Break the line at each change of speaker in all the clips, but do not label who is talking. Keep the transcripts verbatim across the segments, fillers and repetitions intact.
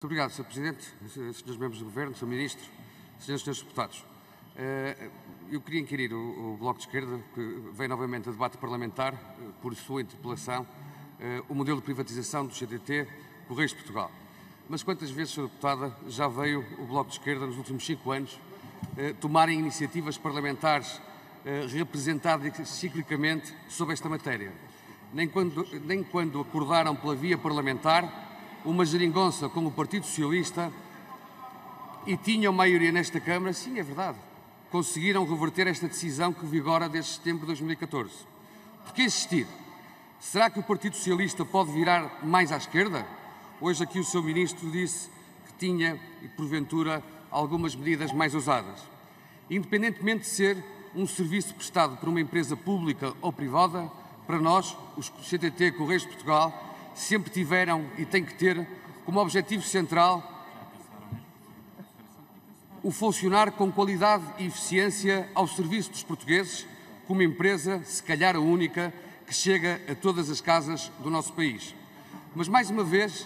Muito obrigado, senhor Presidente, senhores membros do Governo, senhor Ministro, senhores e senhores deputados. Eu queria inquirir o Bloco de Esquerda, que vem novamente a debate parlamentar, por sua interpelação, o modelo de privatização do C T T, Correios de Portugal. Mas quantas vezes, senhora Deputada, já veio o Bloco de Esquerda, nos últimos cinco anos, tomarem iniciativas parlamentares representadas ciclicamente sobre esta matéria? Nem quando, nem quando acordaram pela via parlamentar uma geringonça com o Partido Socialista e tinham maioria nesta Câmara, sim, é verdade, conseguiram reverter esta decisão que vigora desde setembro de dois mil e catorze. Por que insistir? Será que o Partido Socialista pode virar mais à esquerda? Hoje aqui o seu Ministro disse que tinha, e porventura, algumas medidas mais ousadas. Independentemente de ser um serviço prestado por uma empresa pública ou privada, para nós, os C T T Correios de Portugal, sempre tiveram e têm que ter como objetivo central o funcionar com qualidade e eficiência ao serviço dos portugueses, como empresa, se calhar a única, que chega a todas as casas do nosso país. Mas, mais uma vez,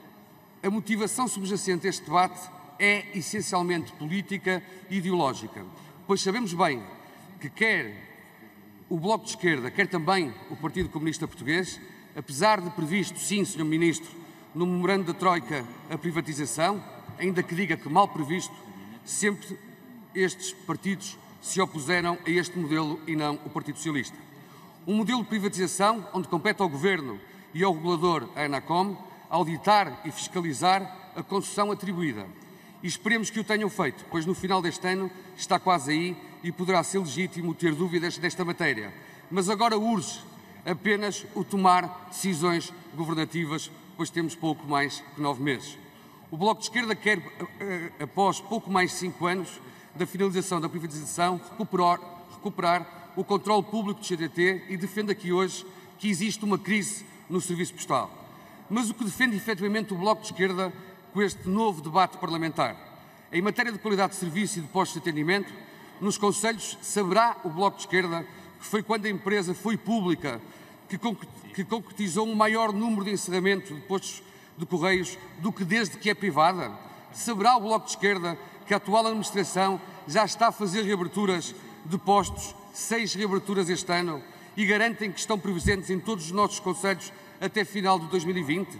a motivação subjacente a este debate é essencialmente política e ideológica, pois sabemos bem que quer o Bloco de Esquerda, quer também o Partido Comunista Português, apesar de previsto, sim, senhor Ministro, no memorando da Troika a privatização, ainda que diga que mal previsto, sempre estes partidos se opuseram a este modelo e não o Partido Socialista. Um modelo de privatização onde compete ao Governo e ao regulador, a ANACOM, auditar e fiscalizar a concessão atribuída. E esperemos que o tenham feito, pois no final deste ano está quase aí e poderá ser legítimo ter dúvidas desta matéria. Mas agora urge apenas o tomar decisões governativas, pois temos pouco mais que nove meses. O Bloco de Esquerda quer, após pouco mais de cinco anos da finalização da privatização, recuperar, recuperar o controle público do C T T e defende aqui hoje que existe uma crise no serviço postal. Mas o que defende efetivamente o Bloco de Esquerda com este novo debate parlamentar? Em matéria de qualidade de serviço e de postos de atendimento, nos concelhos saberá o Bloco de Esquerda que foi quando a empresa foi pública que concretizou um maior número de encerramento de postos de Correios do que desde que é privada? Saberá o Bloco de Esquerda que a atual administração já está a fazer reaberturas de postos, seis reaberturas este ano, e garantem que estão presentes em todos os nossos concelhos até final de dois mil e vinte?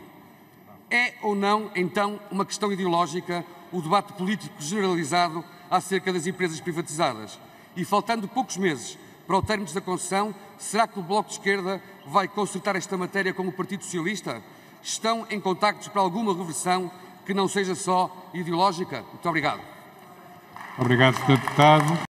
É ou não, então, uma questão ideológica o debate político generalizado acerca das empresas privatizadas? E faltando poucos meses para o término da concessão, será que o Bloco de Esquerda vai consertar esta matéria com o Partido Socialista? Estão em contactos para alguma reversão que não seja só ideológica? Muito obrigado.
Obrigado, senhor Deputado.